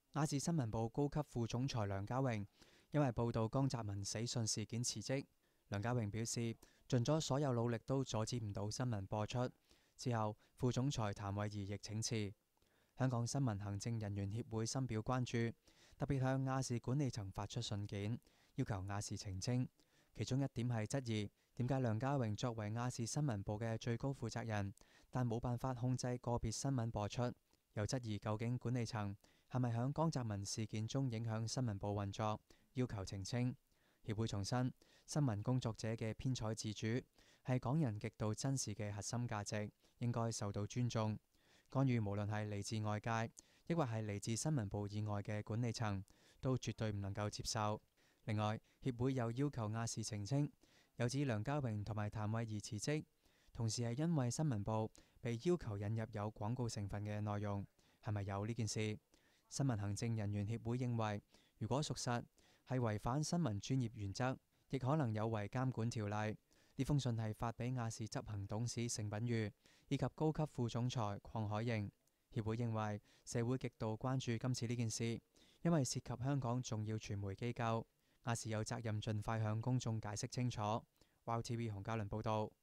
亞視新聞部高級副總裁梁家榮因為報道江澤民死訊事件辭職。梁家榮表示，盡咗所有努力都阻止唔到新聞播出。之後，副總裁譚慧儀亦請辭。香港新聞行政人員協會深表關注，特別向亞視管理層發出信件，要求亞視澄清。其中一點係質疑點解梁家榮作為亞視新聞部嘅最高負責人，但冇辦法控制個別新聞播出，又質疑究竟管理層係咪響江澤民事件中影響新聞部運作，要求澄清。協會重申，新聞工作者嘅編採自主係港人極度珍視嘅核心價值，應該受到尊重。干預無論係嚟自外界，抑或係嚟自新聞部以外嘅管理層，都絕對唔能夠接受。另外，協會又要求亞視澄清，又指梁家榮同埋譚慧儀辭職，同時係因為新聞部被要求引入有廣告成分嘅內容，係咪有呢件事？新聞行政人員協會認為，如果屬實，係違反新聞專業原則，亦可能有違監管條例。呢封信係發俾亞視執行董事成品瑜以及高級副總裁鄺海瑩。協會認為社會極度關注今次呢件事，因為涉及香港重要傳媒機構，亞視有責任盡快向公眾解釋清楚。WOW TV 洪嘉倫報道。